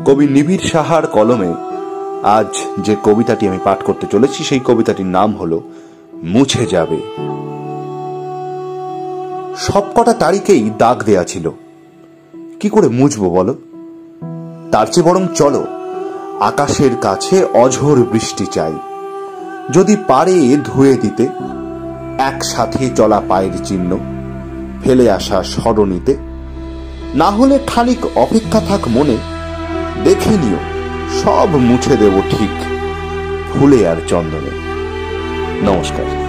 কবি নিবিড় সাহার কলমে আজ যে কবিতাটি আমি পাঠ করতে চলেছি সেই কবিতাটির নাম হলো মুছে যাবে। সবকটা তারিখেই দাগ দেয়া ছিল, কি করে মুছবো বলো? তার চেয়ে বরং চলো আকাশের কাছে অঝোর বৃষ্টি চাই, যদি পারে ধুয়ে দিতে একসাথে চলা পায়ের চিহ্ন, ফেলে আসা স্মরণীতে। না হলে খানিক অপেক্ষা থাক মনে, দেখে নিও সব মুছে দেব ঠিক ফুলে আর চন্দনে। নমস্কার।